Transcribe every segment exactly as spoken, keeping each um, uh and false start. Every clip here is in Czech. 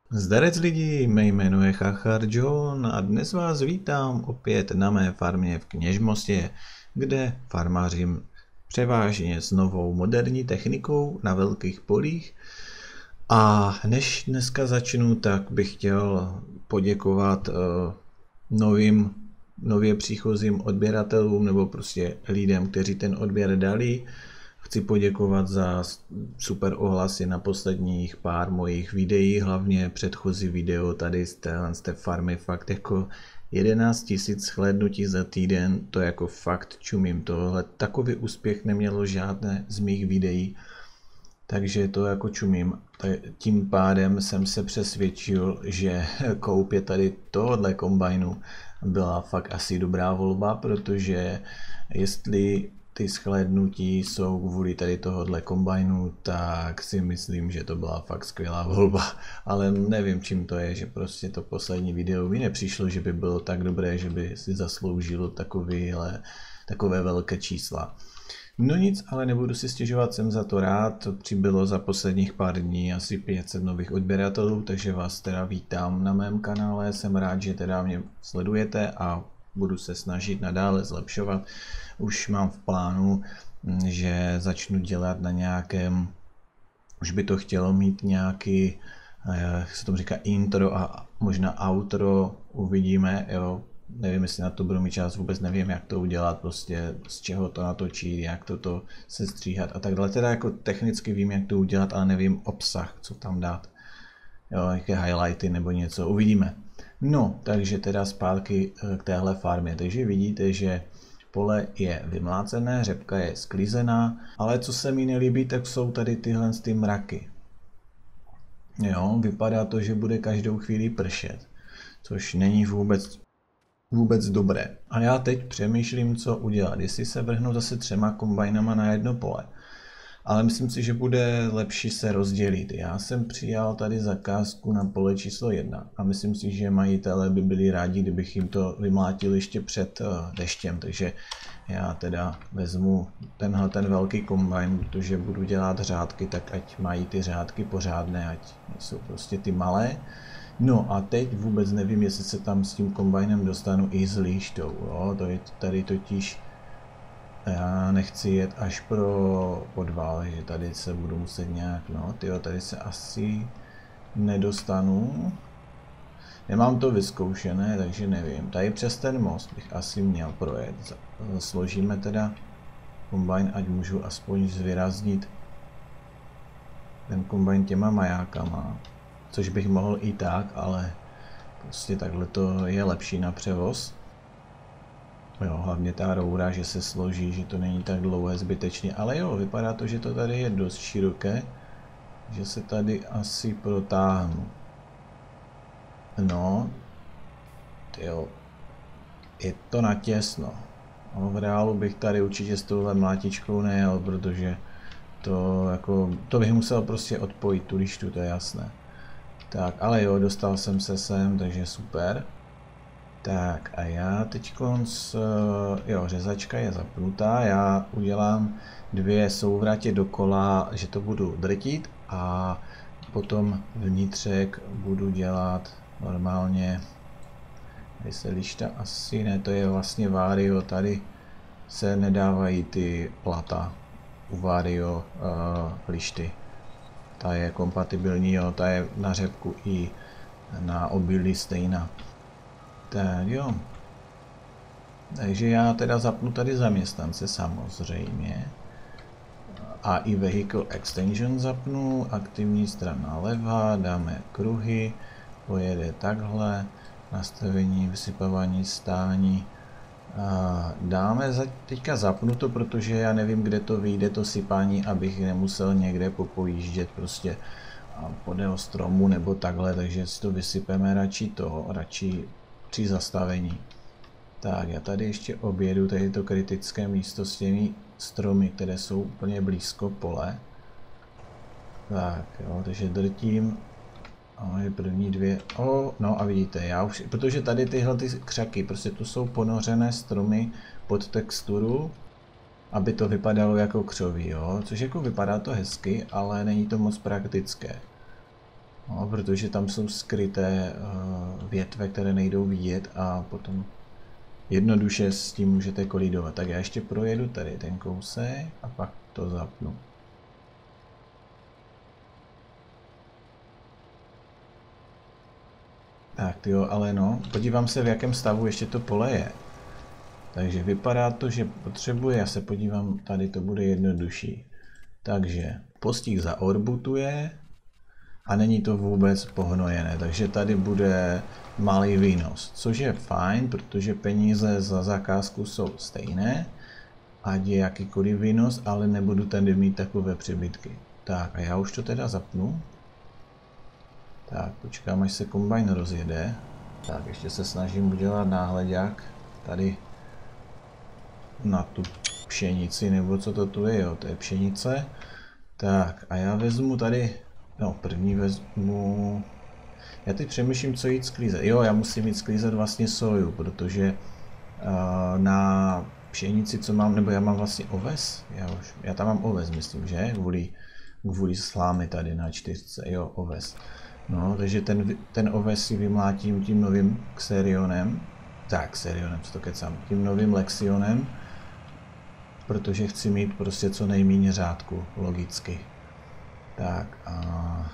Zdarec lidi, mé jméno je Chachar John a dnes vás vítám opět na mé farmě v Kněžmostě, kde farmářím převážně s novou moderní technikou na velkých polích. A než dneska začnu, tak bych chtěl poděkovat uh, novým, nově příchozím odběratelům nebo prostě lidem, kteří ten odběr dali. Chci poděkovat za super ohlasy na posledních pár mojich videí, hlavně předchozí video tady z téhle z té farmy, fakt jako jedenáct tisíc shlédnutí za týden, to jako fakt čumím, tohle takový úspěch nemělo žádné z mých videí, takže to jako čumím. Tím pádem jsem se přesvědčil, že koupě tady tohohle kombajnu byla fakt asi dobrá volba, protože jestli ty shlédnutí jsou kvůli tady tohohle kombajnu, tak si myslím, že to byla fakt skvělá volba. Ale nevím, čím to je, že prostě to poslední video mi nepřišlo, že by bylo tak dobré, že by si zasloužilo takovýhle, takové velké čísla. No nic, ale nebudu si stěžovat, jsem za to rád. Přibylo za posledních pár dní asi pět set nových odběratelů, takže vás teda vítám na mém kanále. Jsem rád, že teda mě sledujete a budu se snažit nadále zlepšovat. Už mám v plánu, že začnu dělat na nějakém, už by to chtělo mít nějaký, jak se tomu říká, intro a možná outro, uvidíme, jo. Nevím, jestli na to budu mít čas, vůbec nevím, jak to udělat, prostě z čeho to natočit, jak toto se stříhat a tak dále. Teda jako technicky vím, jak to udělat, ale nevím obsah, co tam dát. Jo, jaké highlighty nebo něco, uvidíme. No, takže teda zpátky k téhle farmě. Takže vidíte, že pole je vymlácené, řepka je sklízená, ale co se mi nelíbí, tak jsou tady tyhle ty mraky. Jo, vypadá to, že bude každou chvíli pršet, což není vůbec, vůbec dobré. A já teď přemýšlím, co udělat, jestli se vrhnu zase třema kombajnama na jedno pole. Ale myslím si, že bude lepší se rozdělit. Já jsem přijal tady zakázku na pole číslo jedna a myslím si, že majitelé by byli rádi, kdybych jim to vymlátil ještě před deštěm, takže já teda vezmu tenhle ten velký kombajn, protože budu dělat řádky, tak ať mají ty řádky pořádné, ať jsou prostě ty malé. No a teď vůbec nevím, jestli se tam s tím kombajnem dostanu i s líštou, jo? To je tady totiž. Já nechci jet až pro podval, že tady se budu muset nějak, no tyjo, tady se asi nedostanu. Nemám to vyzkoušené, takže nevím. Tady přes ten most bych asi měl projet. Složíme teda kombajn, ať můžu aspoň zvyraznit ten kombajn těma majákama. Což bych mohl i tak, ale prostě takhle to je lepší na převoz. Jo, hlavně ta roura, že se složí, že to není tak dlouhé zbytečně, ale jo, vypadá to, že to tady je dost široké, že se tady asi protáhnu. No, jo, je to natěsno. No, v reálu bych tady určitě s touhle mlátičkou nejel, protože to jako, to bych musel prostě odpojit tu lištu, to je jasné. Tak, ale jo, dostal jsem se sem, takže super. Tak a já teď konc, jo, řezačka je zapnutá, já udělám dvě souvratě dokola, že to budu drtit a potom vnitřek budu dělat normálně, tady se lišta asi ne, to je vlastně Vario, tady se nedávají ty plata u Vario uh, lišty, ta je kompatibilní, jo, ta je na řepku i na obilí stejná. Tak jo, takže já teda zapnu tady zaměstnance samozřejmě a i Vehicle Extension zapnu, aktivní strana levá, dáme kruhy, pojede takhle, nastavení, vysypávání stání, a dáme za, teďka zapnu to, protože já nevím, kde to vyjde to sypání, abych nemusel někde popojíždět prostě podél stromu nebo takhle, takže si to vysypeme radši to, radši při zastavení. Tak, já tady ještě objedu tady to kritické místo s těmi stromy, které jsou úplně blízko pole. Tak, jo, takže drtím. A je první dvě. O, no a vidíte, já už, protože tady tyhle ty křaky, prostě tu jsou ponořené stromy pod texturu, aby to vypadalo jako křoví, jo, což jako vypadá to hezky, ale není to moc praktické. No, protože tam jsou skryté uh, větve, které nejdou vidět a potom jednoduše s tím můžete kolidovat. Tak já ještě projedu tady ten kousek a pak to zapnu. Tak jo, ale no, podívám se, v jakém stavu ještě to pole je. Takže vypadá to, že potřebuje, já se podívám, tady to bude jednodušší. Takže postih zaorbutuje a není to vůbec pohnojené, takže tady bude malý výnos, což je fajn, protože peníze za zakázku jsou stejné, ať je jakýkoliv výnos, ale nebudu tady mít takové přebytky. Tak a já už to teda zapnu. Tak, počkám, až se kombajn rozjede. Tak, ještě se snažím udělat náhleďák tady na tu pšenici, nebo co to tu je, jo, to je pšenice. Tak, a já vezmu tady, no, první vezmu, já teď přemýšlím, co jít sklízet. Jo, já musím jít sklízet vlastně soju, protože uh, na pšenici, co mám, nebo já mám vlastně oves, já, už, já tam mám oves, myslím, že, kvůli, kvůli slámy tady na čtyřce, jo, oves. No, takže ten, ten oves si vymlátím tím novým Xerionem, tak, Xerionem, co to kecám, tím novým Lexionem, protože chci mít prostě co nejméně řádku, logicky. Tak a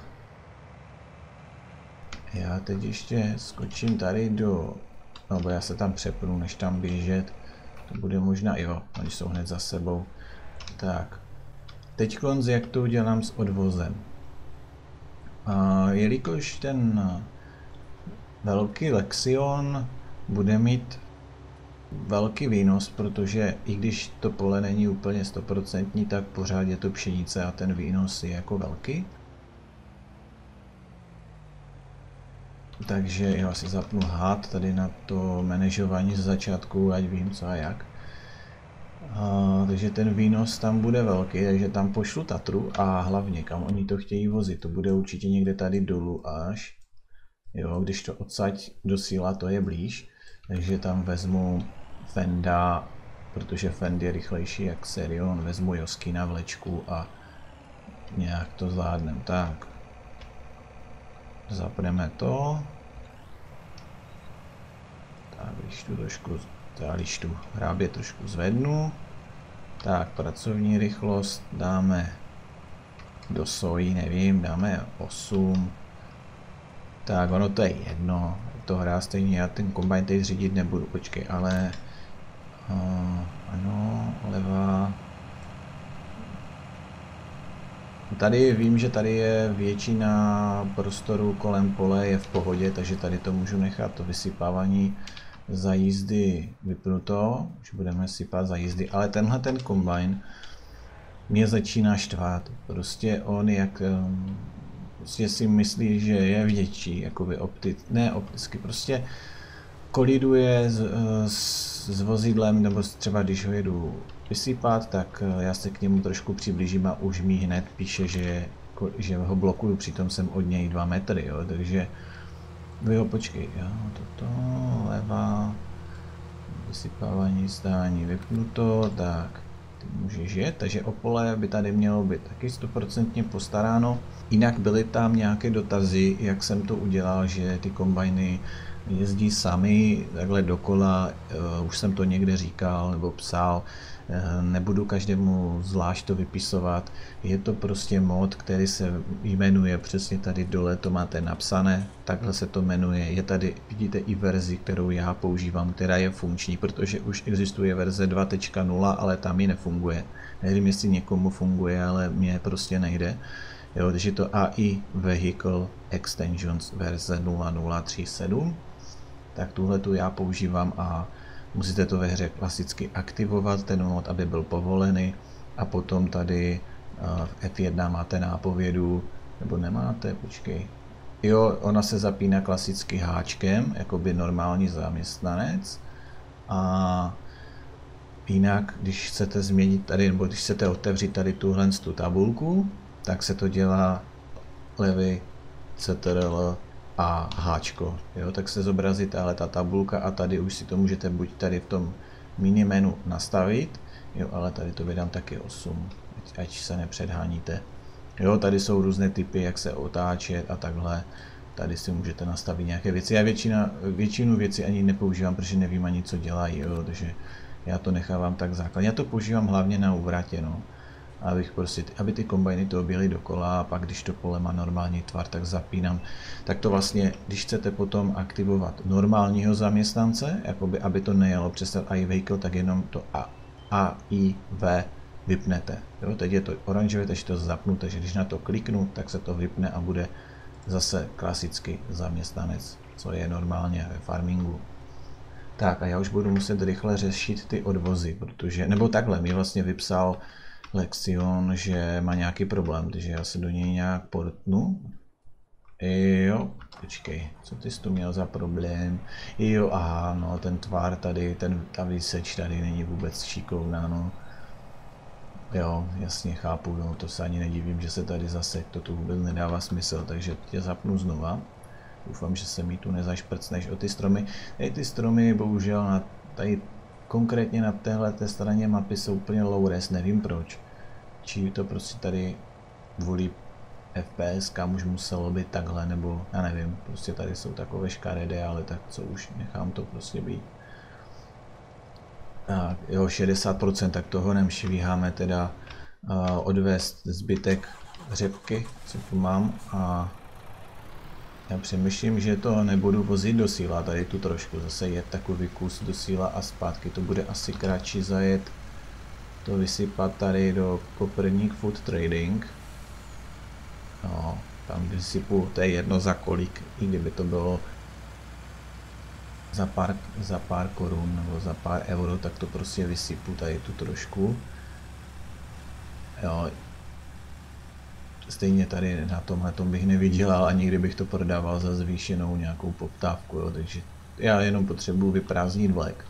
já teď ještě skočím tady do, nebo já se tam přepnu, než tam běžet, to bude možná, jo, oni jsou hned za sebou. Tak, teď konc, jak to udělám s odvozem. A jelikož ten velký Lexion bude mít velký výnos, protože i když to pole není úplně stoprocentní, tak pořád je to pšenice a ten výnos je jako velký. Takže já si zapnu had tady na to manažování z začátku, ať vím co a jak. A, takže ten výnos tam bude velký, takže tam pošlu Tatru a hlavně kam oni to chtějí vozit, to bude určitě někde tady dolů až. Jo, když to odsaď do síla, to je blíž, takže tam vezmu Fenda, protože Fend je rychlejší jak Xerion, vezmu Josky na vlečku a nějak to zvládnem. Tak, zapneme to. Tak, když tu trošku, když tu hrábě trošku zvednu. Tak, pracovní rychlost dáme do sojí, nevím, dáme osm. Tak, ono to je jedno, to hrá stejně, já ten kombajn teď řídit nebudu, počkej, ale uh, ano, levá. Tady vím, že tady je většina prostoru kolem pole je v pohodě, takže tady to můžu nechat, to vysypávání za jízdy vypnuto, už budeme sypat za jízdy, ale tenhle ten kombajn mě začíná štvát, prostě on jak prostě si myslí, že je větší, jakoby opti, ne opticky, prostě koliduje s, s, s vozidlem, nebo třeba když ho jedu vysypat, tak já se k němu trošku přiblížím a už mi hned píše, že, že ho blokuju, přitom jsem od něj dva metry, jo, takže vy ho počkej, jo, toto, levá, vysypávání zdání vypnuto, tak ty můžeš jet, takže o pole by tady mělo být taky stoprocentně postaráno. Jinak byly tam nějaké dotazy, jak jsem to udělal, že ty kombajny jezdí sami takhle dokola, uh, už jsem to někde říkal nebo psal, uh, nebudu každému zvlášť to vypisovat, je to prostě mod, který se jmenuje přesně tady dole, to máte napsané, takhle se to jmenuje, je tady, vidíte i verzi, kterou já používám, která je funkční, protože už existuje verze dva tečka nula, ale tam ji nefunguje, nevím jestli někomu funguje, ale mně prostě nejde. Jo, takže to A I Vehicle Extensions verze nula nula tři sedm, tak tuhle tu já používám a musíte to ve hře klasicky aktivovat, ten mod, aby byl povolený, a potom tady v F jedna máte nápovědu, nebo nemáte, počkej. Jo, ona se zapíná klasicky háčkem, jako by normální zaměstnanec, a jinak, když chcete změnit tady, nebo když chcete otevřít tady tuhle tu tabulku, tak se to dělá levý C T R L a háčko, jo, tak se zobrazí tahle ta tabulka a tady už si to můžete buď tady v tom mini menu nastavit, jo, ale tady to vydám taky osm, ať, ať se nepředháníte. Jo, tady jsou různé typy, jak se otáčet a takhle. Tady si můžete nastavit nějaké věci. Já většina, většinu věcí ani nepoužívám, protože nevím ani, co dělají, jo, takže já to nechávám tak základně. Já to používám hlavně na úvratě, no. Abych prostě, aby ty kombajny to objeli dokola a pak, když to pole má normální tvar, tak zapínám. Tak to vlastně, když chcete potom aktivovat normálního zaměstnance, jakoby, aby to nejelo přes ten I vehicle, tak jenom to A, A I V vypnete. Jo, teď je to oranžové, takže to zapnu, takže když na to kliknu, tak se to vypne a bude zase klasický zaměstnanec, co je normálně ve farmingu. Tak a já už budu muset rychle řešit ty odvozy, protože, nebo takhle, mi vlastně vypsal Lexion, že má nějaký problém, takže já se do něj nějak portnu. Jo, počkej, co ty jsi tu měl za problém? Jo, aha, no ten tvar tady, ten, ta výseč tady není vůbec šikovná, no. Jo, jasně chápu, no, to se ani nedivím, že se tady zasek, to tu vůbec nedává smysl, takže tě zapnu znova. Doufám, že se mi tu nezašprcneš o ty stromy. Ej, ty stromy bohužel na, tady konkrétně na téhle straně mapy jsou úplně low res, nevím proč. Či to prostě tady kvůli F P S kam už muselo být takhle, nebo já nevím, prostě tady jsou takové škaredé, ale tak co už, nechám to prostě být. Tak, jo, šedesát procent, tak toho nemšvíháme teda uh, odvést zbytek řepky, co tu mám, a já přemýšlím, že to nebudu vozit do síla, tady tu trošku, zase jet takový kus do síla a zpátky, to bude asi kratší zajet, to vysypat tady do Koperník Food Trading. No, tam vysypu, to je jedno za kolik, i kdyby to bylo za pár, za pár korun nebo za pár euro, tak to prostě vysypu tady tu trošku. Jo. Stejně tady na tomhle tom bych nevydělal, ani kdybych to prodával za zvýšenou nějakou poptávku, jo. Takže já jenom potřebuji vyprázdnit vlek.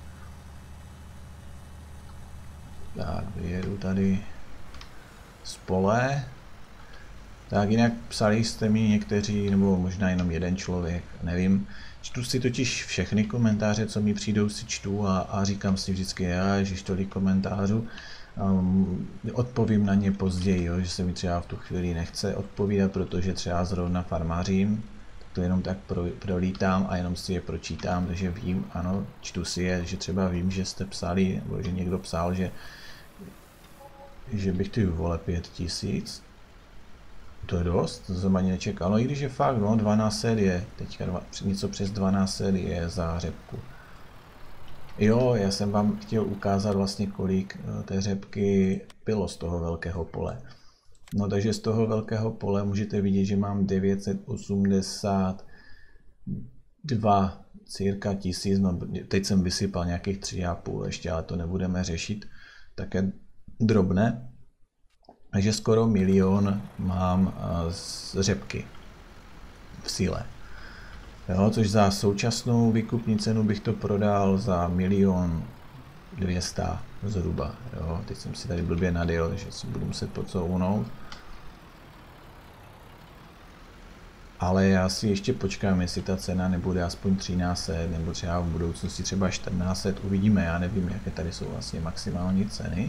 Tak, vyjedu tady z pole. Tak jinak psali jste mi někteří, nebo možná jenom jeden člověk, nevím. Čtu si totiž všechny komentáře, co mi přijdou, si čtu a, a říkám si vždycky, já, ježiš, tolik komentářů. Um, odpovím na ně později, jo, že se mi třeba v tu chvíli nechce odpovídat, protože třeba zrovna farmářím, tak to jenom tak pro, prolítám a jenom si je pročítám, takže vím, ano, čtu si je, že třeba vím, že jste psali, nebo že někdo psal, že, že bych ty vole pět tisíc. To je dost, to jsem ani nečekal, no i když je fakt, no, dvanáct set je, teďka dva, něco přes dvanáct set je za řepku. Jo, já jsem vám chtěl ukázat vlastně, kolik té řepky bylo z toho velkého pole. No takže z toho velkého pole můžete vidět, že mám devět set osmdesát dva cirka tisíc, no teď jsem vysypal nějakých tři a půl ještě, ale to nebudeme řešit, také drobné. Takže skoro milion mám z řepky v síle. Jo, což za současnou výkupní cenu bych to prodal za milion dvěstě zhruba. Jo, teď jsem si tady blbě nadjel, že si budu muset pocounout. Ale já si ještě počkám, jestli ta cena nebude aspoň třináct set, nebo třeba v budoucnosti třeba čtrnáct set, uvidíme, já nevím, jaké tady jsou vlastně maximální ceny.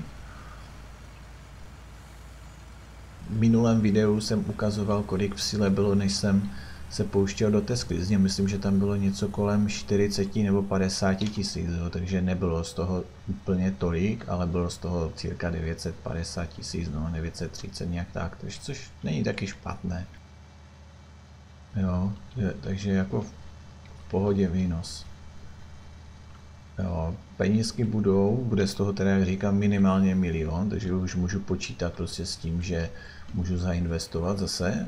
V minulém videu jsem ukazoval, kolik v síle bylo, než jsem se pouštěl do té sklizně. Myslím, že tam bylo něco kolem čtyřicet nebo padesát tisíc, takže nebylo z toho úplně tolik, ale bylo z toho cirka devět set padesát tisíc, no devět set třicet nějak tak, takže což není taky špatné. Jo, takže jako v pohodě výnos. Jo, penízky budou, bude z toho teda, jak říkám, minimálně milion, takže už můžu počítat prostě s tím, že můžu zainvestovat zase.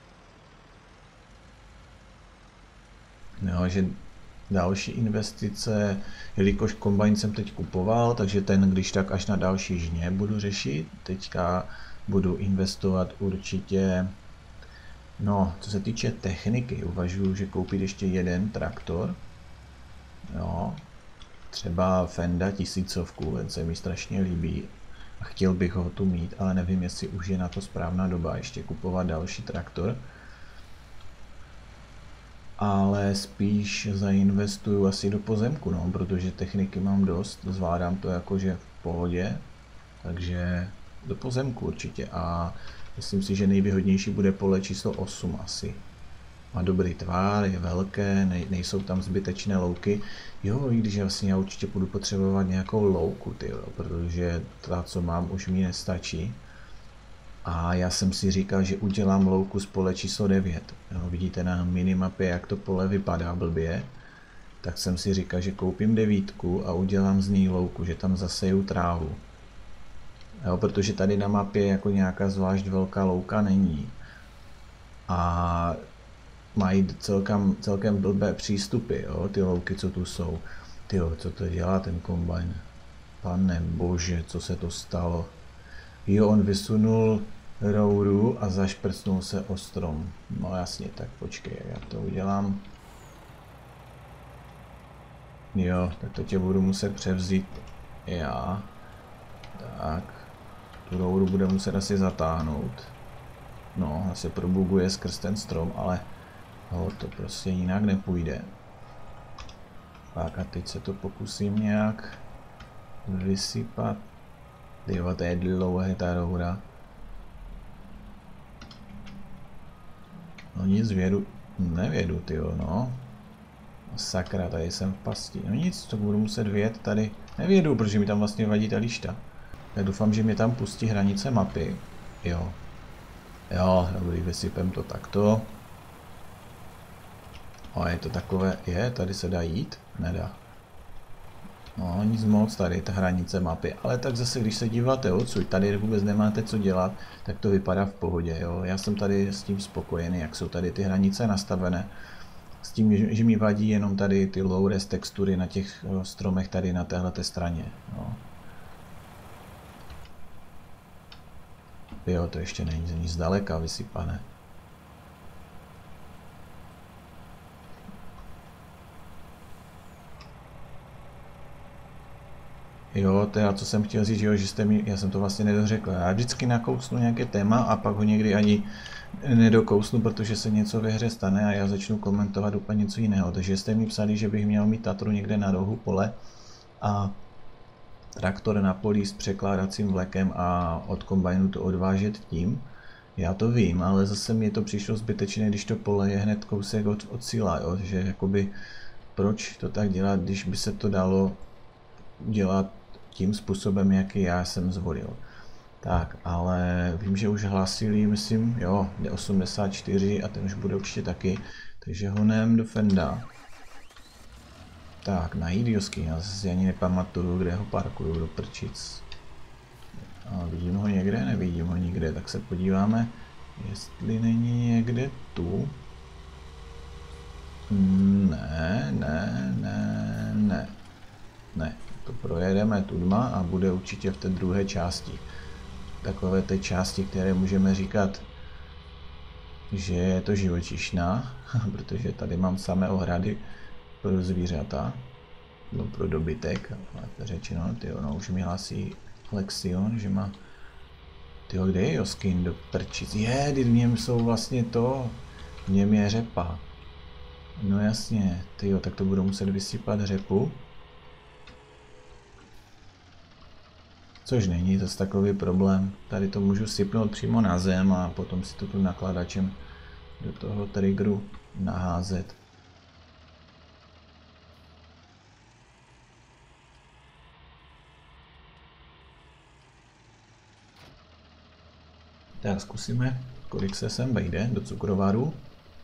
Jo, že další investice, jelikož kombajn jsem teď kupoval, takže ten, když tak až na další žně budu řešit. Teďka budu investovat určitě, no, co se týče techniky, uvažuji, že koupit ještě jeden traktor. Jo, třeba Fenda tisícovku, ten se mi strašně líbí a chtěl bych ho tu mít, ale nevím, jestli už je na to správná doba ještě kupovat další traktor. Ale spíš zainvestuju asi do pozemku, no, protože techniky mám dost, zvládám to jakože v pohodě, takže do pozemku určitě. A Myslím si, že nejvýhodnější bude pole číslo osm asi. Má dobrý tvár, je velké, nej, nejsou tam zbytečné louky. Jo, i když vlastně já určitě budu potřebovat nějakou louku, tyjo, protože ta, co mám, už mi nestačí. A já jsem si říkal, že udělám louku z pole číslo devět. Jo, vidíte na minimapě, jak to pole vypadá blbě. Tak jsem si říkal, že koupím devítku a udělám z ní louku, že tam zaseju trávu. Jo, protože tady na mapě jako nějaká zvlášť velká louka není. A mají celkem, celkem blbé přístupy, jo, ty louky, co tu jsou. Tyjo, co to dělá ten kombajn? Pane bože, co se to stalo? Jo, on vysunul rouru a zašprcnul se o strom. No jasně, tak počkej, já to udělám. Jo, tak to tě budu muset převzít já. Tak, tu rouru bude muset asi zatáhnout. No, asi probuguje skrz ten strom, ale no, to prostě jinak nepůjde. Tak a teď se to pokusím nějak vysypat. Tyjo, to je dlouhé ta roura. No nic, vědu, nevědu, tyjo, no. Sakra, tady jsem v pasti. No nic, to budu muset vyjet tady. Nevědu, protože mi tam vlastně vadí ta lišta. Já doufám, že mi tam pustí hranice mapy. Jo. Jo, dobrý, vysypem to takto. A je to takové, je, tady se dá jít? Nedá. No, nic moc, tady ta hranice mapy, ale tak zase, když se díváte odsud, tady vůbec nemáte co dělat, tak to vypadá v pohodě, jo. Já jsem tady s tím spokojený, jak jsou tady ty hranice nastavené. S tím, že, že mi vadí jenom tady ty low-res textury na těch stromech tady na téhleté straně, no. Jo, to ještě není nic zdaleka vysypané. Jo, to je, co jsem chtěl říct, jo, že jste mi, já jsem to vlastně nedořekl. Já vždycky nakousnu nějaké téma a pak ho někdy ani nedokousnu, protože se něco ve hře stane a já začnu komentovat úplně něco jiného. Takže jste mi psali, že bych měl mít Tatru někde na rohu pole a traktor na polí s překládacím vlekem a od kombajnu to odvážet tím. Já to vím, ale zase mi to přišlo zbytečné, když to pole je hned kousek od, od cíla, jo, že jakoby proč to tak dělat, když by se to dalo dělat tím způsobem, jaký já jsem zvolil. Tak, ale vím, že už hlasili, myslím, jo, D osmdesát čtyři a ten už bude určitě taky, takže honem do Fenda. Tak, na Idiosky, já si ani nepamatuju, kde ho parkuju do prčic. A vidím ho někde, nevidím ho nikde, tak se podíváme, jestli není někde tu. Ne, ne, ne, ne, ne. To projedeme tudma a bude určitě v té druhé části. Takové té části, které můžeme říkat, že je to živočišná, protože tady mám samé ohrady pro zvířata, no pro dobytek, lépe řečeno, tyjo, no už mi hlásí Lexion, že má, tyjo, kde je Joskin do prčic, je, v něm jsou vlastně to, v něm je řepa, no jasně, tyjo, tak to budu muset vysypat řepu. Což není zase takový problém. Tady to můžu sypnout přímo na zem a potom si to tu nakladačem do toho triggeru naházet. Tak zkusíme, kolik se sem vejde do cukrovaru.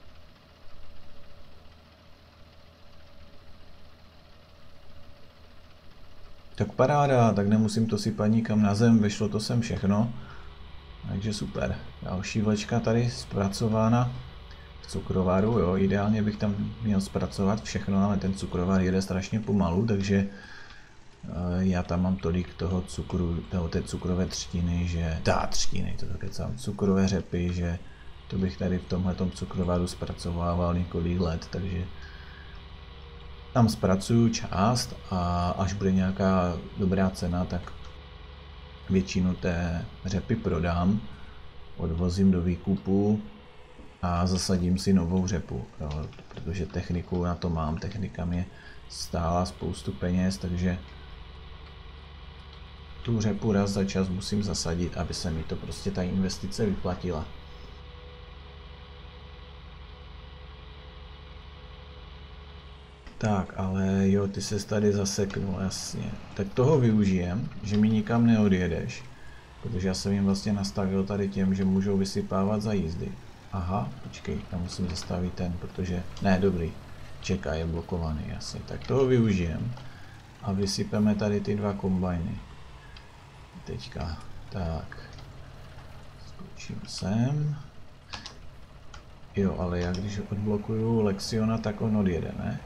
Tak paráda, tak nemusím to sypat nikam na zem, vyšlo to sem všechno. Takže super. Další vlečka tady zpracována v cukrovaru, jo, ideálně bych tam měl zpracovat všechno, ale ten cukrovar jede strašně pomalu, takže uh, já tam mám tolik toho cukru, toho té cukrové třtiny, že, tá třtiny, to také sám, cukrové řepy, že to bych tady v tomhletom cukrovaru zpracovával několik let, takže tam zpracuju část a až bude nějaká dobrá cena, tak většinu té řepy prodám, odvozím do výkupu a zasadím si novou řepu, jo, protože techniku na to mám, technika mě stála spoustu peněz, takže tu řepu raz za čas musím zasadit, aby se mi to prostě ta investice vyplatila. Tak, ale jo, ty ses tady zaseknul, jasně. Tak toho využijem, že mi nikam neodjedeš. Protože já jsem jim vlastně nastavil tady těm, že můžou vysypávat za jízdy. Aha, počkej, já musím zastavit ten, protože... Ne, dobrý. Čeká, je blokovaný, jasně. Tak toho využijem. A vysypeme tady ty dva kombajny. Teďka, tak. Skočím sem. Jo, ale já když odblokuju Lexiona, tak on odjede, ne?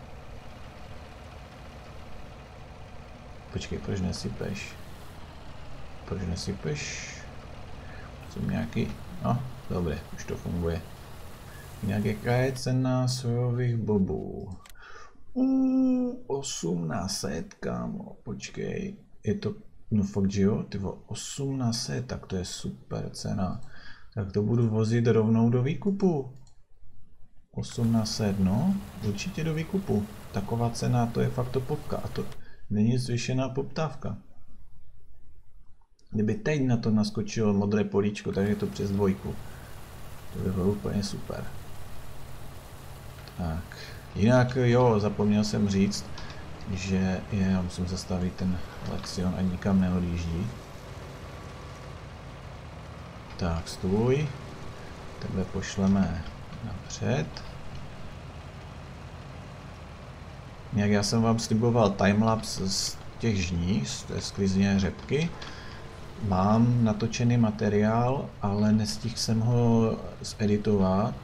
Počkej, proč nesypeš? Proč nesypeš? Jsem nějaký... No, dobré, už to funguje. Jak jaká je cena sojových bobů? Uuu, osm na set, kámo, počkej. Je to, no fakt, že jo, tyvo, osm na set, tak to je super cena. Tak to budu vozit rovnou do výkupu. osm na set, no, určitě do výkupu. Taková cena, to je fakt topovka a to není zvýšená poptávka. Kdyby teď na to naskočilo modré políčko, tak je to přes dvojku. To by bylo úplně super. Tak, jinak jo, zapomněl jsem říct, že je, já musím zastavit ten Lexion a nikam neodjíždí. Tak, stůj. Tebe pošleme napřed. Jak já jsem vám sliboval timelapse z těch žní, z té sklizně řepky. Mám natočený materiál, ale nestihl jsem ho zeditovat.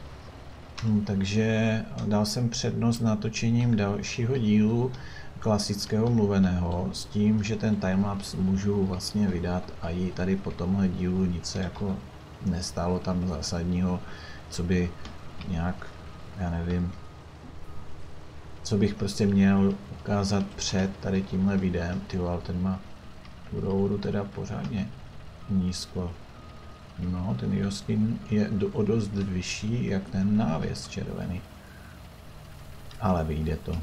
Takže dal jsem přednost natočením dalšího dílu klasického mluveného s tím, že ten timelapse můžu vlastně vydat a i tady po tomhle dílu nic se jako nestálo tam zásadního, co by nějak, já nevím, co bych prostě měl ukázat před tady tímhle videem. Ty vole, ten má tu rouru teda pořádně nízko. No, ten jeho skin je do, o dost vyšší, jak ten návěs červený. Ale vyjde to.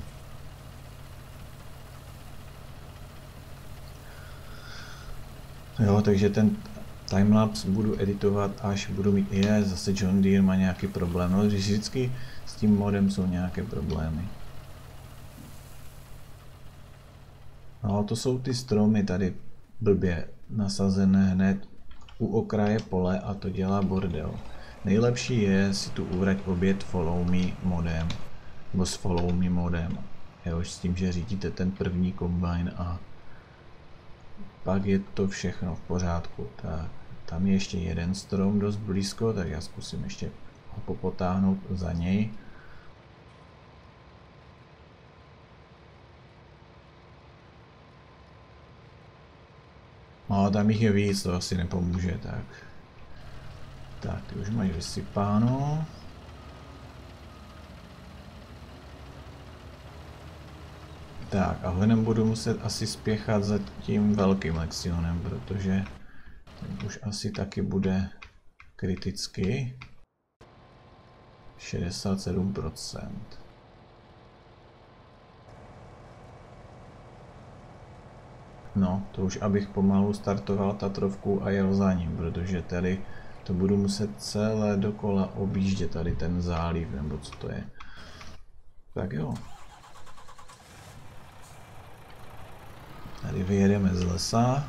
Jo, takže ten timelapse budu editovat, až budu mít, je, zase John Deere má nějaký problém, no, vždycky s tím modem jsou nějaké problémy. No, to jsou ty stromy tady blbě nasazené hned u okraje pole a to dělá bordel. Nejlepší je si tu uvrať obět follow me modem, nebo s follow me modem, jo, s tím, že řídíte ten první kombajn a pak je to všechno v pořádku. Tak, tam je ještě jeden strom dost blízko, tak já zkusím ještě ho popotáhnout za něj. No, tam jich je víc, to asi nepomůže, tak. Tak, ty už máš vysypáno. Tak, a hned budu muset asi spěchat za tím velkým Lexionem, protože ten už asi taky bude kriticky. šedesát sedm procent. No, to už abych pomalu startoval Tatrovku a jel za ním, protože tady to budu muset celé dokola objíždět tady ten záliv, nebo co to je. Tak jo. Tady vyjedeme z lesa.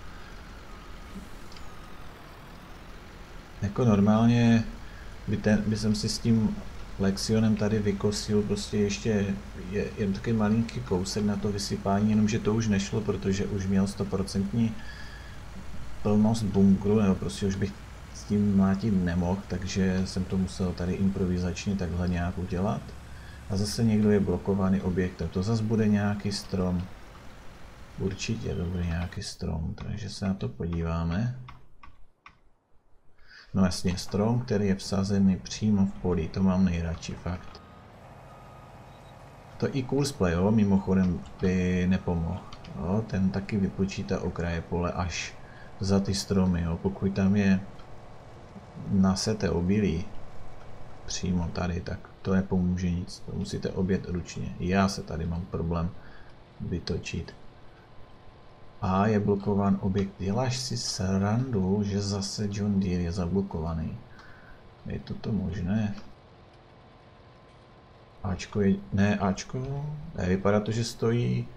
Jako normálně by, ten, by jsem si s tím Lexionem tady vykosil prostě ještě je, jen taky malinký kousek na to vysypání, jenomže to už nešlo, protože už měl sto procent plnost bunkru, nebo prostě už bych s tím mlátit nemohl, takže jsem to musel tady improvizačně takhle nějak udělat. A zase někdo je blokovaný objektem, to zase bude nějaký strom. Určitě to bude nějaký strom, takže se na to podíváme. No jasně, strom, který je vsazený přímo v poli, to mám nejradši, fakt. To i coolsplay, jo, mimochodem by nepomohl. Jo, ten taky vypočítá okraje pole až za ty stromy, jo. Pokud tam je naseté obilí přímo tady, tak to nepomůže nic, to musíte objet ručně. Já se tady mám problém vytočit. A je blokován objekt. Děláš si srandu, že zase John Deere je zablokovaný. Je toto možné? Ačko je... Ne, Ačko? Ne, vypadá to, že stojí...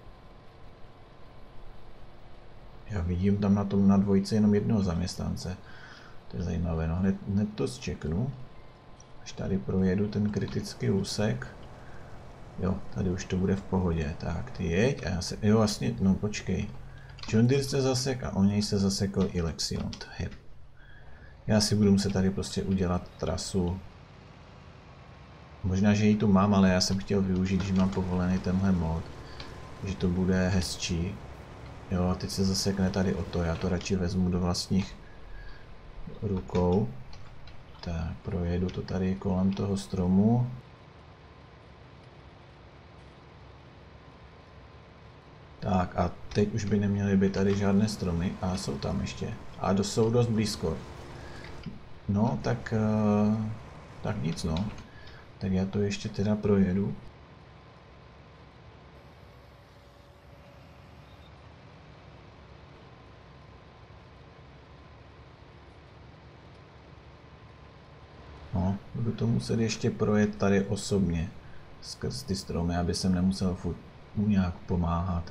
Já vidím tam na tom na dvojici jenom jednoho zaměstnance. To je zajímavé, no hned, hned to zčeknu. Až tady projedu ten kritický úsek. Jo, tady už to bude v pohodě. Tak, ty jeď a já se... Jo, vlastně, no počkej. John Deere se zasek a o něj se zasekl i Lexion. Hej. Já si budu muset tady prostě udělat trasu. Možná, že ji tu mám, ale já jsem chtěl využít, že mám povolený tenhle mod. Že to bude hezčí. Jo, a teď se zasekne tady o to. Já to radši vezmu do vlastních rukou. Tak, projedu to tady kolem toho stromu. Tak a teď už by neměly být tady žádné stromy a jsou tam ještě. A do, jsou dost blízko. No tak, tak nic no. Tak já to ještě teda projedu. No, budu to muset ještě projet tady osobně. Skrz ty stromy, aby jsem nemusel furt mu nějak pomáhat.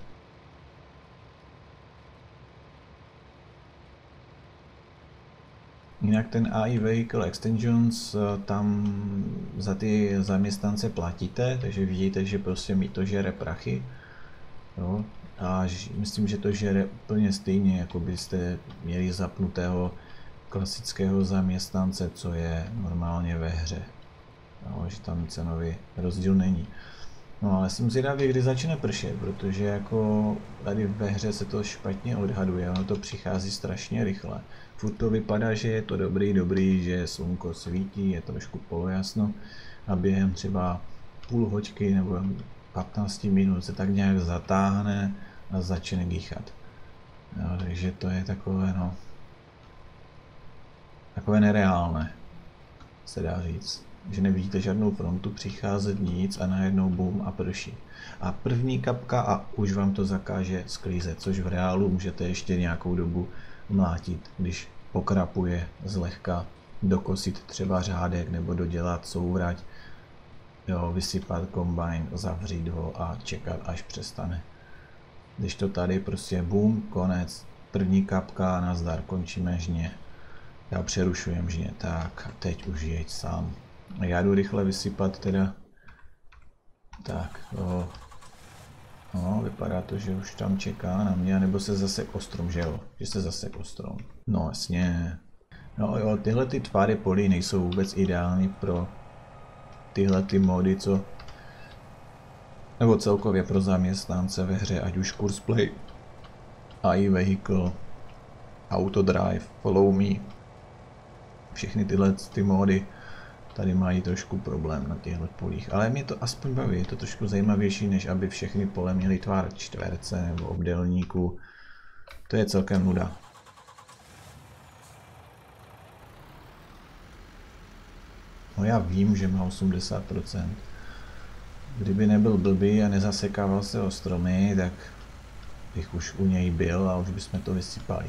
Jinak ten A I Vehicle Extensions, tam za ty zaměstnance platíte, takže vidíte, že prostě mi to žere prachy. Jo? A myslím, že to žere úplně stejně, jako byste měli zapnutého klasického zaměstnance, co je normálně ve hře. Jo? Že tam cenový rozdíl není. No ale jsem zvědavý, kdy začne pršet, protože jako tady ve hře se to špatně odhaduje, ono to přichází strašně rychle. Furt to vypadá, že je to dobrý, dobrý, že slunko svítí, je trošku polojasno a během třeba půl hoďky nebo patnáct minut se tak nějak zatáhne a začne dýchat. No, takže to je takové, no, takové nereálné, se dá říct. Že nevidíte žádnou frontu přicházet nic a najednou bum a prší. A první kapka a už vám to zakáže sklízet, což v reálu můžete ještě nějakou dobu mlátit, když pokrapuje zlehka, dokosit třeba řádek nebo dodělat souvrať, jo, vysypat kombajn, zavřít ho a čekat, až přestane. Když to tady prostě bum, konec, první kapka, nazdar, končíme žně. Já přerušujem žně, tak teď už jeď sám. Já jdu rychle vysypat teda. Tak, o, no, vypadá to, že už tam čeká na mě, nebo se zasek ostrom, že jo? Že se zasek ostrom. No jasně. No jo, tyhle ty tvary polí nejsou vůbec ideální pro tyhle ty mody, co... Nebo celkově pro zaměstnance ve hře, ať už Courseplay, A I Vehicle, Autodrive, Follow Me. Všechny tyhle ty mody tady mají trošku problém na těchto polích, ale mě to aspoň baví, je to trošku zajímavější, než aby všechny pole měly tvar čtverce nebo obdélníku. To je celkem nuda. No já vím, že má osmdesát procent. Kdyby nebyl blbý a nezasekával se o stromy, tak bych už u něj byl a už bychom to vysypali.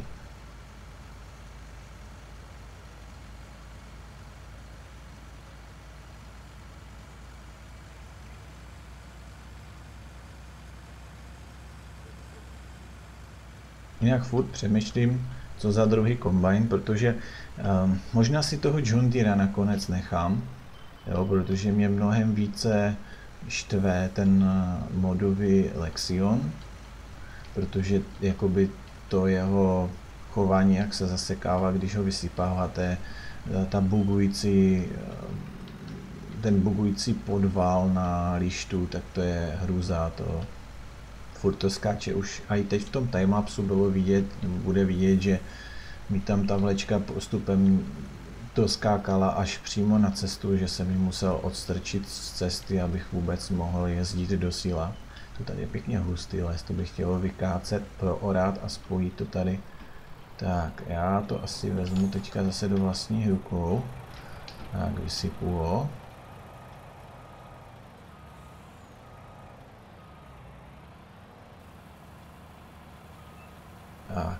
Jinak furt přemýšlím, co za druhý kombajn, protože um, možná si toho John Deere nakonec nechám, jo, protože mě mnohem více štve ten modový Lexion, protože jakoby to jeho chování, jak se zasekává, když ho vysypáváte, ta bugující, ten bugující podval na lištu, tak to je hrůza, to furt to skáče. Už a i teď v tom timelapsu bylo vidět, nebo bude vidět, že mi tam ta vlečka postupem to skákala až přímo na cestu, že jsem ji musel odstrčit z cesty, abych vůbec mohl jezdit do síla. To tady je pěkně hustý les, to bych chtěl vykácet, proorat a spojit to tady. Tak, já to asi vezmu teďka zase do vlastních rukou. Tak, vysypu ho.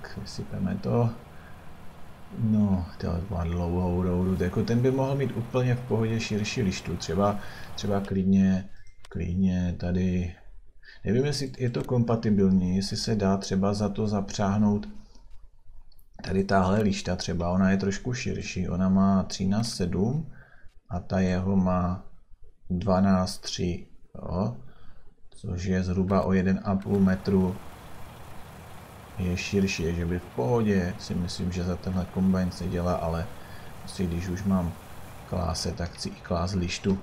Tak, vysypeme to. No, to má dlouhou roudu, jako ten by mohl mít úplně v pohodě širší lištu, třeba, třeba klidně, klidně tady, nevím, jestli je to kompatibilní, jestli se dá třeba za to zapřáhnout tady tahle lišta třeba, ona je trošku širší, ona má třináct sedm a ta jeho má dvanáct tři, jo, což je zhruba o jeden a půl metru je širší, že by v pohodě si myslím, že za tenhle kombajn se dělá, ale prostě když už mám kláse, tak chci i klás lištu.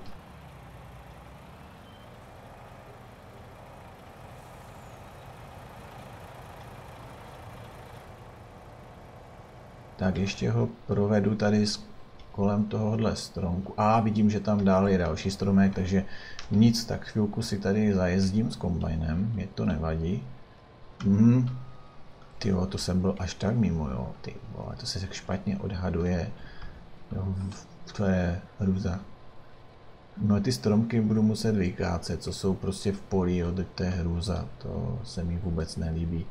Tak ještě ho provedu tady kolem tohohle stromku. A vidím, že tam dál je další stromek, takže nic, tak chvilku si tady zajezdím s kombajnem, mě to nevadí. Mhm. Tyjo, to jsem byl až tak mimo, jo, ty vole, to se tak špatně odhaduje, jo, to je hrůza. No ty stromky budu muset vykácet, co jsou prostě v poli, jo, to je hrůza, to se mi vůbec nelíbí.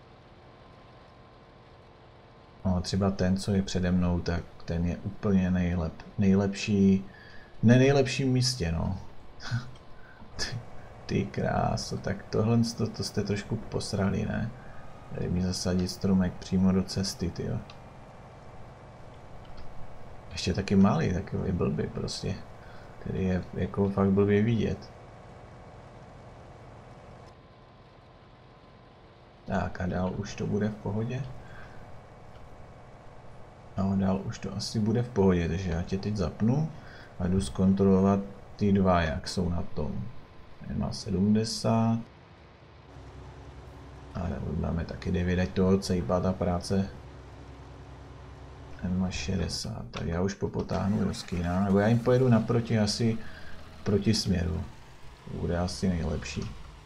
No třeba ten, co je přede mnou, tak ten je úplně nejlep, nejlepší, ne nejlepším místě, no. ty, ty kráso, tak tohle to, to jste trošku posrali, ne? Tady mi zasadit stromek přímo do cesty, tyjo. Ještě taky malý, takový blbý prostě. Který je jako fakt blbě vidět. Tak a dál už to bude v pohodě. No dál už to asi bude v pohodě, takže já tě teď zapnu a jdu zkontrolovat ty dva, jak jsou na tom. Ten má sedmdesát. A dáme taky devět, ať toho cejpá ta práce. Ten má šedesát, tak já už popotáhnu do skýna, nebo já jim pojedu naproti asi proti směru. To bude asi nejlepší.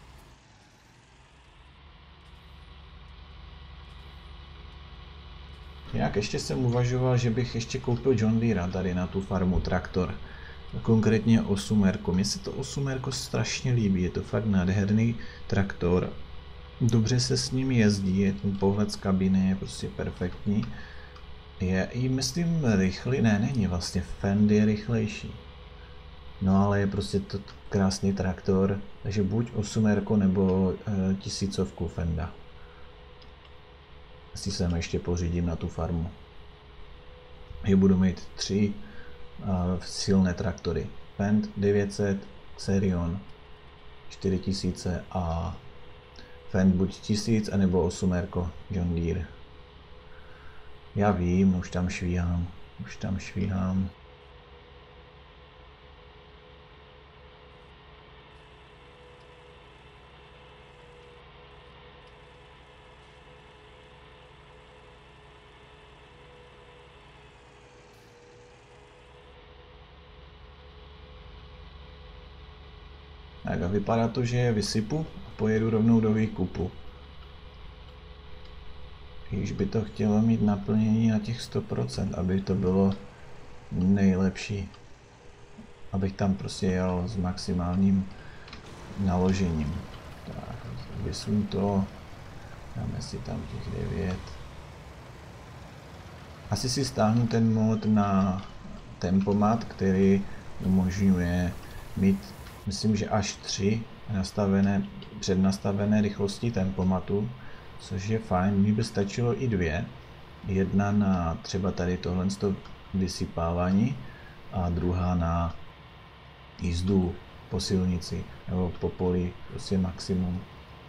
Jak ještě jsem uvažoval, že bych ještě koupil John Deere tady na tu farmu traktor. Konkrétně osm R. Mně se to osm R strašně líbí, je to fakt nádherný traktor. Dobře se s ním jezdí, je ten pohled z kabiny je prostě perfektní. Je i myslím rychlý, ne, není vlastně, Fend je rychlejší. No ale je prostě to krásný traktor, takže buď osm R nebo e, tisícovku Fenda. Asi sem ještě pořídím na tu farmu. Je budu mít tři e, silné traktory. Fend devět set, Xerion čtyři tisíce a Fend buď tisíc, anebo osm R John Deere. Já vím, už tam švíhám, už tam švíhám. Tak a vypadá to, že je vysypu a pojedu rovnou do výkupu. Když by to chtělo mít naplnění na těch sto procent, aby to bylo nejlepší. Abych tam prostě jel s maximálním naložením. Tak, vysun to. Dáme si tam těch devět. Asi si stáhnu ten mod na tempomat, který umožňuje mít, myslím, že až tři nastavené, přednastavené rychlosti tempomatu. Což je fajn, mi by stačilo i dvě. Jedna na třeba tady tohle vysypávání a druhá na jízdu po silnici nebo po poli, prostě maximum.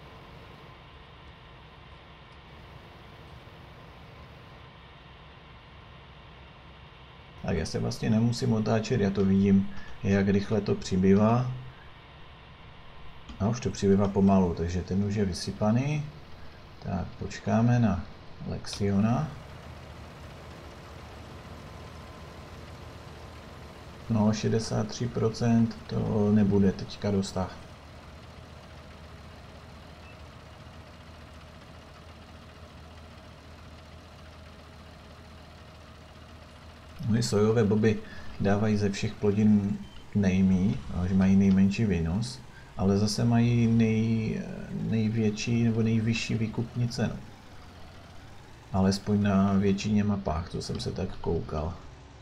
Tak já se vlastně nemusím otáčet, já to vidím, jak rychle to přibývá. A už to přibývá pomalu, takže ten už je vysypaný. Tak počkáme na Lexiona. No, šedesát tři procent to nebude teďka dostat. Moje sojové boby dávají ze všech plodin nejmí, že mají nejmenší výnos, ale zase mají nej, největší nebo nejvyšší výkupní cenu. Alespoň na většině mapách, co jsem se tak koukal.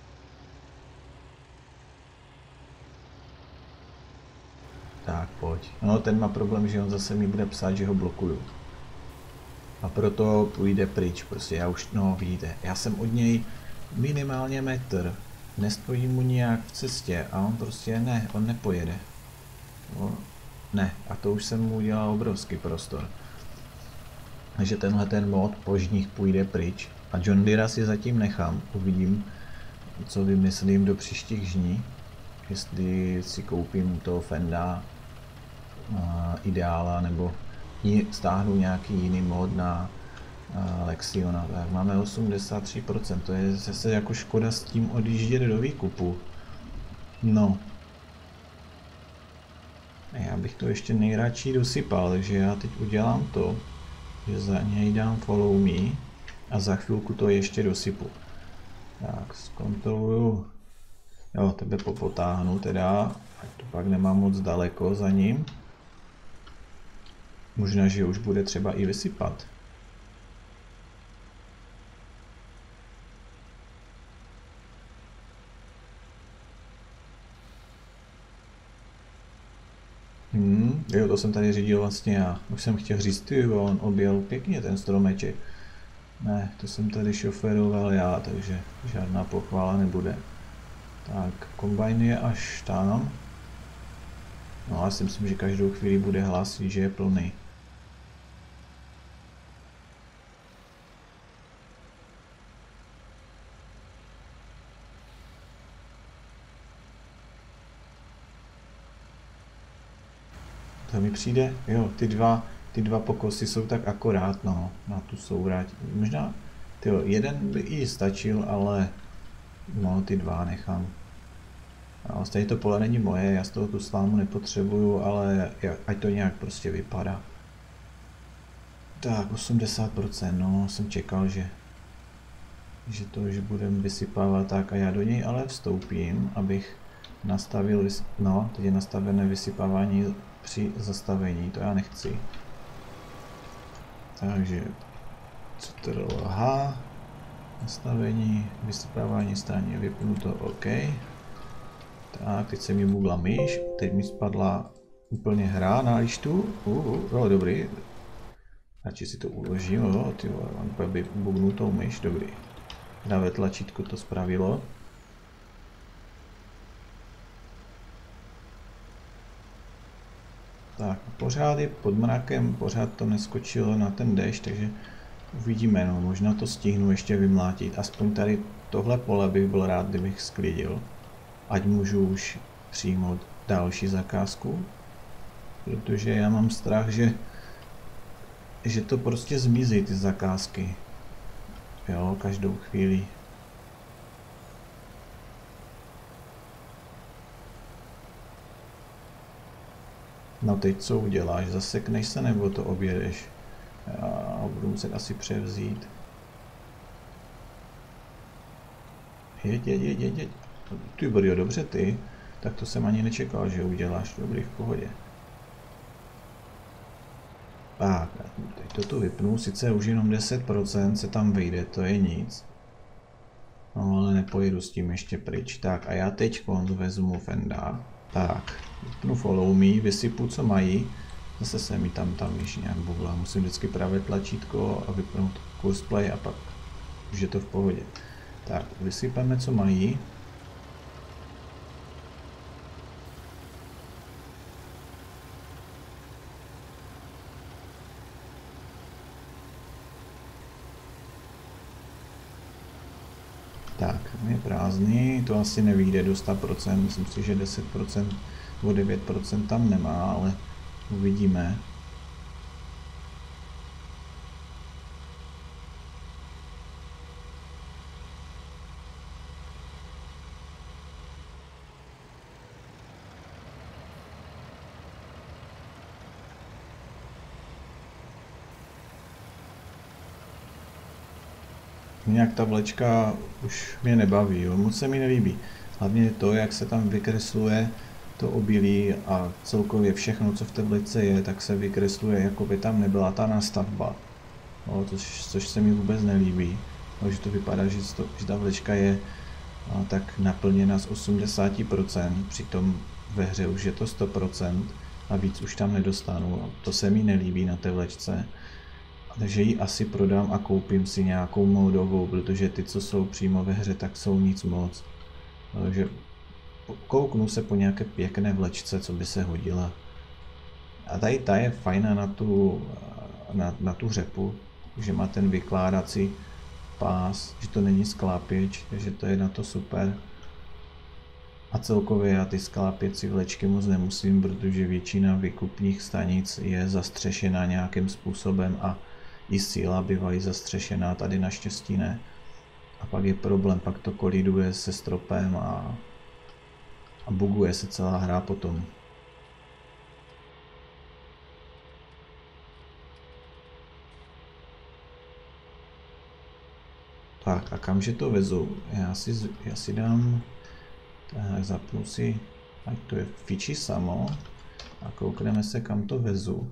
Tak, pojď. No, ten má problém, že on zase mi bude psát, že ho blokuju. A proto půjde pryč, prostě já už, no vidíte, já jsem od něj minimálně metr. Nestojím mu nijak v cestě a on prostě ne, on nepojede. No, ne, a to už jsem mu udělal obrovský prostor. Takže tenhle ten mod po žních půjde pryč. A John Deere si zatím nechám, uvidím, co vymyslím do příštích žní. Jestli si koupím toho Fenda uh, Ideála, nebo stáhnu nějaký jiný mod na uh, Lexiona. Tak máme osmdesát tři procent, to je zase jako škoda s tím odjíždět do výkupu. No. Já bych to ještě nejradši dosypal, takže já teď udělám to, že za něj dám follow me a za chvilku to ještě dosypu. Tak, zkontroluju. Jo, tebe popotáhnu teda, ať to pak nemám moc daleko za ním. Možná, že už bude třeba i vysypat. Hmm, jo, to jsem tady řídil vlastně já. Už jsem chtěl říct, ty, on objel pěkně ten stromeček. Ne, to jsem tady šoferoval já, takže žádná pochvála nebude. Tak, kombajn je až tam. No, já si myslím, že každou chvíli bude hlásit, že je plný. To mi přijde, jo, ty dva, ty dva pokosy jsou tak akorát, no, na tu sourať. Možná, tyjo, jeden by i stačil, ale no, ty dva nechám. No, stejně to pole není moje, já z toho tu slámu nepotřebuju, ale ať to nějak prostě vypadá. Tak, osmdesát procent, no, jsem čekal, že, že to, že budeme vysypávat tak a já do něj ale vstoupím, abych nastavil, no, teď je nastavené vysypávání při zastavení, to já nechci. Takže, ctrl H, nastavení, vysypávání stání je vypnuto, OK. Tak, teď se mi bugla myš, teď mi spadla úplně hra na lištu, uh, uh, jo, dobrý. Radši si to uložím, jo, ty vole, mám úplně bugnutou myš, dobrý. Pravé tlačítko to spravilo. Tak, pořád je pod mrakem, pořád to neskočilo na ten déšť, takže uvidíme, no, možná to stihnu ještě vymlátit. Aspoň tady tohle pole bych byl rád, kdybych sklidil. Ať můžu už přijmout další zakázku. Protože já mám strach, že, že to prostě zmizí, ty zakázky. Jo, každou chvíli. No teď co uděláš? Zasekneš se nebo to objedeš? Já budu muset asi převzít. Jeď, jeď, jeď, jeď, jeď. Ty brjo, dobře ty. Tak to jsem ani nečekal, že uděláš. Dobrý, v pohodě. Tak, teď to tu vypnu. Sice už jenom deset procent se tam vejde, to je nic. No ale nepojedu s tím ještě pryč. Tak a já teď vezmu Fenda. Tak, vypnu follow me, vysypu co mají. Zase se mi tam tam již nějak bugla. Musím vždycky pravé tlačítko a vypnout course play a pak už je to v pohodě. Tak, vysypeme co mají. Tak, je prázdný, to asi nevyjde do sto procent, myslím si, že deset procent nebo devět procent tam nemá, ale uvidíme. Nějak ta vlečka už mě nebaví, jo? Moc se mi nelíbí. Hlavně to, jak se tam vykresluje to obilí a celkově všechno, co v té vlečce je, tak se vykresluje, jako by tam nebyla ta nastavba. no, což, což se mi vůbec nelíbí. No, že to vypadá, že, to, že ta vlečka je no, tak naplněna z osmdesát procent, přitom ve hře už je to sto procent a víc už tam nedostanu. To se mi nelíbí na té vlečce. Takže ji asi prodám a koupím si nějakou módovou, protože ty, co jsou přímo ve hře, tak jsou nic moc. Takže kouknu se po nějaké pěkné vlečce, co by se hodila. A tady ta je fajná na tu, na, na tu řepu, že má ten vykládací pás, že to není sklápěč, takže to je na to super. A celkově já ty sklápěcí vlečky moc nemusím, protože většina výkupních stanic je zastřešená nějakým způsobem a i síla bývají zastřešená, tady naštěstí ne. A pak je problém, pak to koliduje se stropem a, a buguje se celá hra potom. Tak a kamže to vezu? Já si, já si dám, tak zapnu si, ať to je fiči samo a koukneme se, kam to vezu.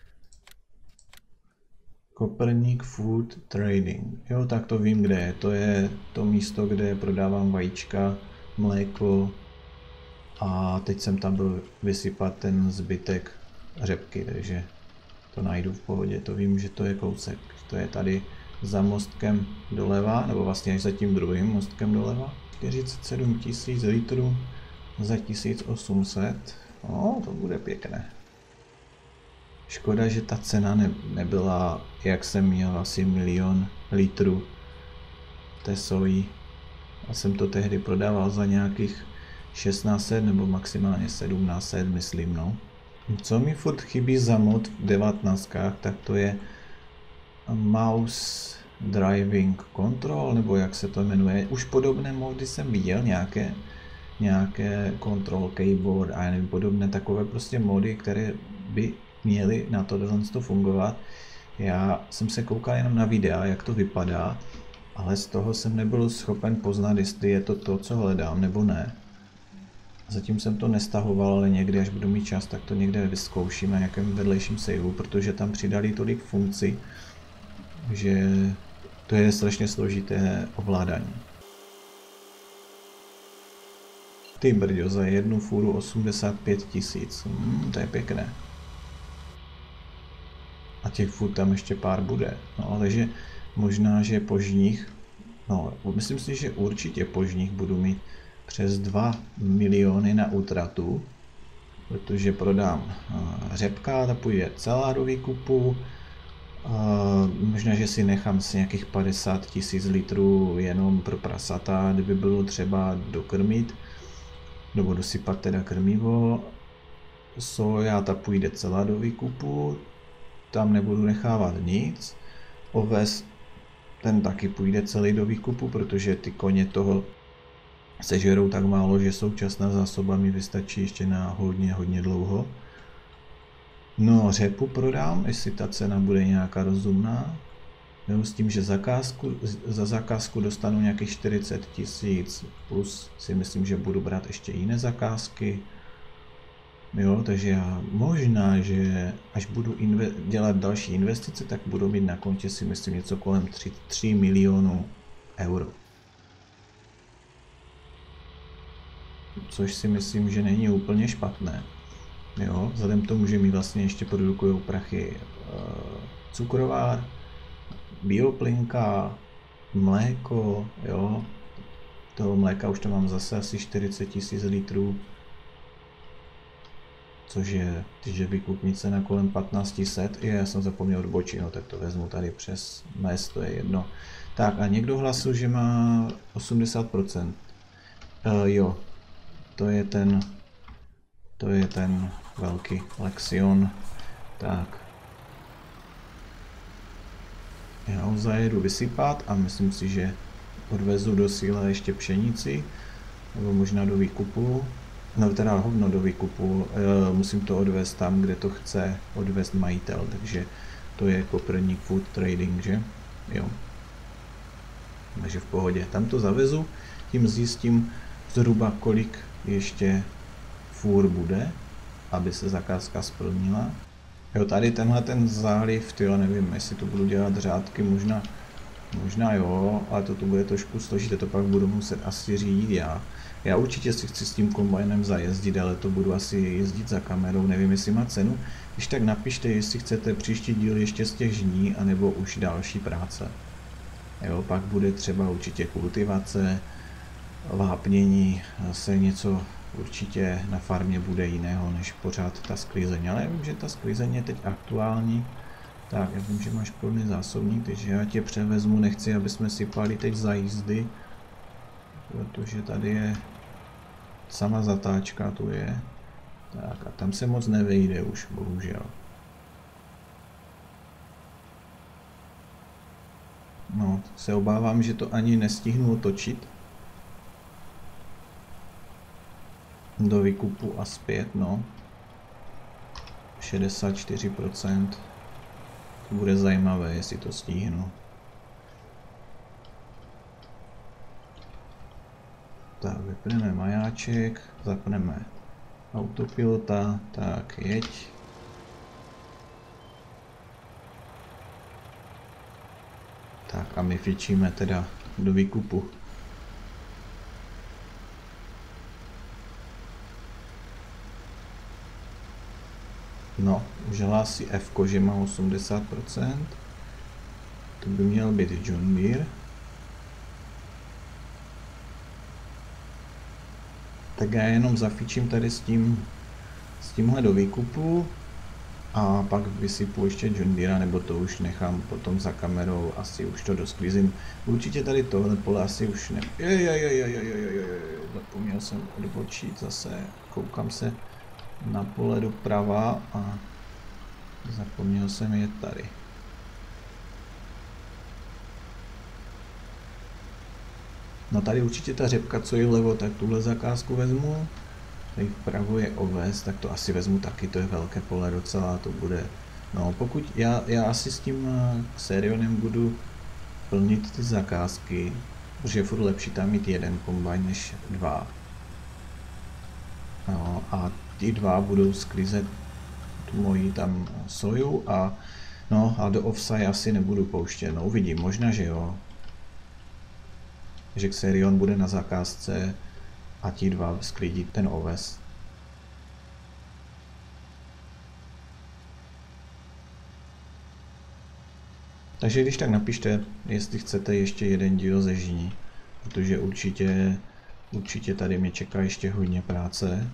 Koperník Food Trading. Jo, tak to vím, kde je. To je to místo, kde prodávám vajíčka, mléko a teď jsem tam byl vysypat ten zbytek řepky, takže to najdu v pohodě. To vím, že to je kousek. To je tady za mostkem doleva, nebo vlastně až za tím druhým mostkem doleva. čtyřicet sedm tisíc litrů za tisíc osm set. No, to bude pěkné. Škoda, že ta cena ne, nebyla, jak jsem měl, asi milion litrů té soji. Já jsem to tehdy prodával za nějakých šestnáct set nebo maximálně sedmnáct set, myslím, no. Co mi furt chybí za mod v devatenáctkách, tak to je Mouse Driving Control, nebo jak se to jmenuje. Už podobné mody jsem viděl, nějaké, nějaké Control Keyboard a nevím, podobné takové prostě mody, které by měly na to to fungovat. Já jsem se koukal jenom na videa, jak to vypadá, ale z toho jsem nebyl schopen poznat, jestli je to to, co hledám, nebo ne. Zatím jsem to nestahoval, ale někdy, až budu mít čas, tak to někde vyzkouším na nějakém vedlejším saveu, protože tam přidali tolik funkcí, že to je strašně složité ovládání. Ty brďo, za jednu fůru osmdesát pět tisíc, hmm, to je pěkné. A těch furt tam ještě pár bude, no, takže možná, že po žních, no, myslím si, že určitě po žních budu mít přes dva miliony na útratu, protože prodám řepka, ta půjde celá do výkupu, možná, že si nechám si nějakých padesát tisíc litrů jenom pro prasata, kdyby bylo třeba dokrmit, nebo dosypat teda krmivo, soja, ta půjde celá do výkupu, tam nebudu nechávat nic, oves, ten taky půjde celý do výkupu, protože ty koně toho sežerou tak málo, že současná zásoba mi vystačí ještě na hodně, hodně dlouho. No, řepu prodám, jestli ta cena bude nějaká rozumná. Jo, s tím, že zakázku, za zakázku dostanu nějakých čtyřicet tisíc, plus si myslím, že budu brát ještě jiné zakázky. Jo, takže já možná, že až budu dělat další investice, tak budu mít na kontě si myslím něco kolem tři milionů euro. Což si myslím, že není úplně špatné. Jo, vzhledem k tomu, že mi vlastně ještě produkují prachy cukrovár, bioplynka, mléko, jo. Toho mléka už tam mám zase asi čtyřicet tisíc litrů, což je, když je výkupní cena kolem patnáct set, já jsem zapomněl odbočit, no tak to vezmu tady přes mes, to je jedno. Tak a někdo hlasil, že má osmdesát procent. Uh, jo, to je ten, to je ten velký Lexion. Tak. Já ho zajedu vysypat a myslím si, že odvezu do síle ještě pšenici, nebo možná do výkupu. No teda hovno do výkupu, e, musím to odvést tam, kde to chce odvést majitel, takže to je Koperník Food Trading, že? Jo. Takže v pohodě. Tam to zavezu, tím zjistím zhruba kolik ještě fůr bude, aby se zakázka splnila. Jo, tady tenhle ten záliv, tyjo, nevím, jestli to budu dělat řádky, možná, možná jo, ale to, to bude trošku složité, to pak budu muset asi řídit já. Já určitě si chci s tím kombajnem zajezdit, ale to budu asi jezdit za kamerou, nevím, jestli má cenu. Když tak napište, jestli chcete příští díl ještě z těch žní, anebo už další práce. Jo, pak bude třeba určitě kultivace, vápnění, zase něco určitě na farmě bude jiného, než pořád ta sklizeň. Ale já vím, že ta sklizeň je teď aktuální. Tak, já vím, že máš plný zásobník, takže já tě převezmu, nechci, aby jsme sypali teď za jízdy, protože tady je sama zatáčka, tu je. Tak a tam se moc nevejde už, bohužel. No, se obávám, že to ani nestihnu otočit. Do výkupu a zpět, no. šedesát čtyři procent. To bude zajímavé, jestli to stihnu. Tak, vypneme majáček, zapneme autopilota, tak jeď. Tak a my fičíme teda do výkupu. No, už hlásí F, že má osmdesát procent. To by měl být John Deere. Tak já jenom zafičím tady s tím, s tímhle do výkupu a pak vysypu ještě John Deere, nebo to už nechám potom za kamerou, asi už to dosklízím. Určitě tady tohle pole asi už ne... Jejjejjejjejjejjejjejjej, zapomněl jsem odbočit zase, koukám se na pole doprava a zapomněl jsem je tady. No tady určitě ta řepka, co je vlevo, tak tuhle zakázku vezmu. Tady vpravo je oves, tak to asi vezmu taky, to je velké pole docela, to bude. No pokud já, já asi s tím Xerionem budu plnit ty zakázky, protože je furt lepší tam mít jeden kombajn než dva. No a ty dva budou sklízet tu moji tam soju a no a do ovsa asi nebudu pouštět, no uvidím, možná že jo. Že Xerion bude na zakázce a ti dva sklidí ten oves. Takže když tak napište, jestli chcete ještě jeden díl ze žní, protože určitě, určitě tady mě čeká ještě hodně práce.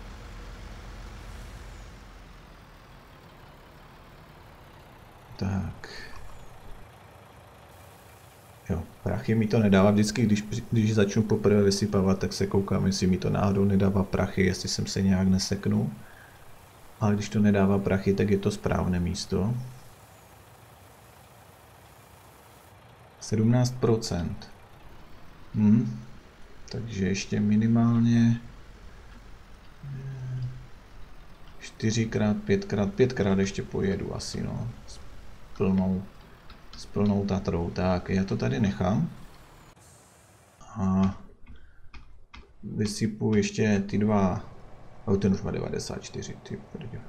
Tak. Jo, prachy mi to nedává. Vždycky, když, když začnu poprvé vysypávat, tak se koukám, jestli mi to náhodou nedává prachy, jestli jsem se nějak neseknul. Ale když to nedává prachy, tak je to správné místo. sedmnáct procent. Hm. Takže ještě minimálně čtyřikrát, pětkrát, pětkrát ještě pojedu asi, no. S plnou, s plnou Tatrou. Tak, já to tady nechám. A vysypu ještě ty dva. Oh, ten už má devadesát čtyři, ty prdě.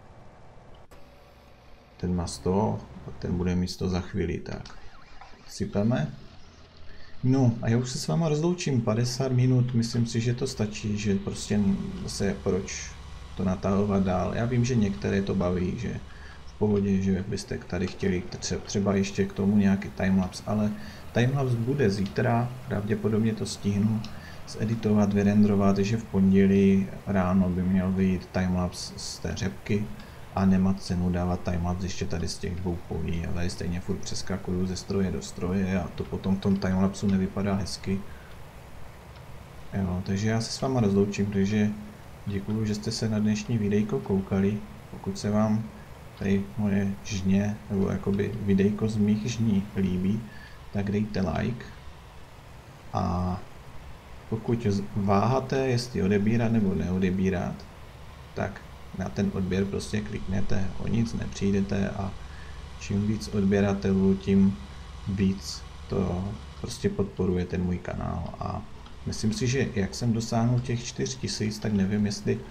Ten má sto a ten bude mít sto za chvíli, tak. Sypeme. No a já už se s váma rozloučím, padesát minut, myslím si, že to stačí, že prostě zase proč to natahovat dál. Já vím, že některé to baví, že v pohodě, že byste tady chtěli třeba ještě k tomu nějaký timelapse, ale timelapse bude zítra, pravděpodobně to stihnu zeditovat, vyrendrovat, že v pondělí ráno by měl vyjít timelapse z té řepky a nemá cenu dávat timelapse ještě tady z těch dvou polí, ale stejně furt přeskakuju ze stroje do stroje a to potom v tom timelapsu nevypadá hezky. Jo, takže já se s váma rozloučím, takže děkuju, že jste se na dnešní videjko koukali. Pokud se vám tady moje žně, nebo jakoby videjko z mých žní líbí, tak dejte like. A pokud váháte, jestli odebírat nebo neodebírat, tak na ten odběr prostě kliknete, o nic nepřijdete a čím víc odběratelů, tím víc to prostě podporuje ten můj kanál. A myslím si, že jak jsem dosáhnul těch čtyř tisíc, tak nevím, jestli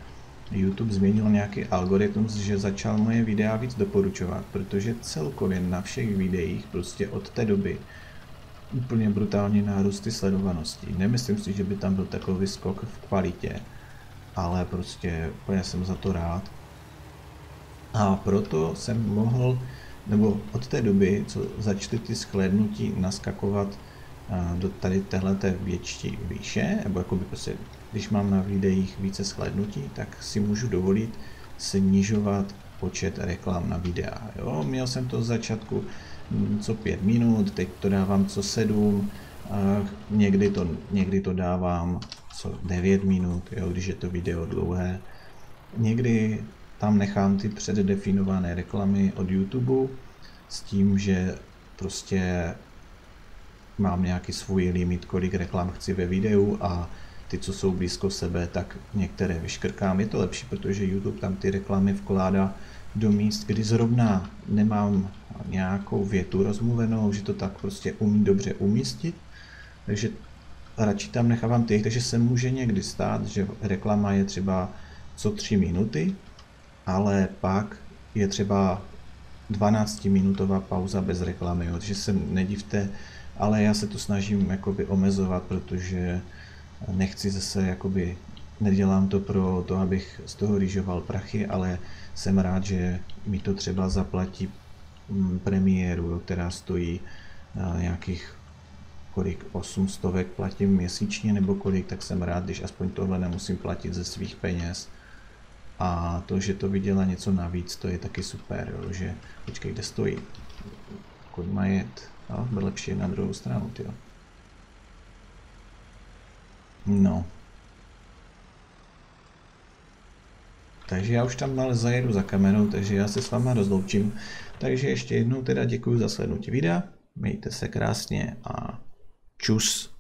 YouTube změnil nějaký algoritmus, že začal moje videa víc doporučovat, protože celkově na všech videích prostě od té doby úplně brutální nárůsty sledovanosti. Nemyslím si, že by tam byl takový skok v kvalitě, ale prostě úplně jsem za to rád. A proto jsem mohl, nebo od té doby, co začaly ty shlédnutí naskakovat do tady téhleté větší výše, nebo jakoby prostě, když mám na videích více shlédnutí, tak si můžu dovolit snižovat počet reklam na videa. Jo? Měl jsem to z začátku co pět minut, teď to dávám co sedm, někdy to, někdy to dávám co devět minut, jo, když je to video dlouhé. Někdy tam nechám ty předdefinované reklamy od YouTube s tím, že prostě mám nějaký svůj limit, kolik reklam chci ve videu a ty, co jsou blízko sebe, tak některé vyškrkám. Je to lepší, protože YouTube tam ty reklamy vkládá do míst, kdy zrovna nemám nějakou větu rozmluvenou, že to tak prostě umí dobře umístit. Takže radši tam nechávám těch, takže se může někdy stát, že reklama je třeba co tři minuty, ale pak je třeba dvanáctiminutová pauza bez reklamy, jo, takže se nedivte, ale já se to snažím jakoby omezovat, protože nechci zase jakoby, nedělám to pro to, abych z toho rýžoval prachy, ale jsem rád, že mi to třeba zaplatí premiéru, která stojí nějakých kolik, osm stovek platím měsíčně nebo kolik, tak jsem rád, když aspoň tohle nemusím platit ze svých peněz. A to, že to vydělá něco navíc, to je taky super, jo, že počkej, kde stojí, kolik má jet, no, byl lepší na druhou stranu, tyjo. No. Takže já už tam ale zajedu za kamerou, takže já se s váma rozloučím. Takže ještě jednou teda děkuji za slednutí videa, mějte se krásně a čus.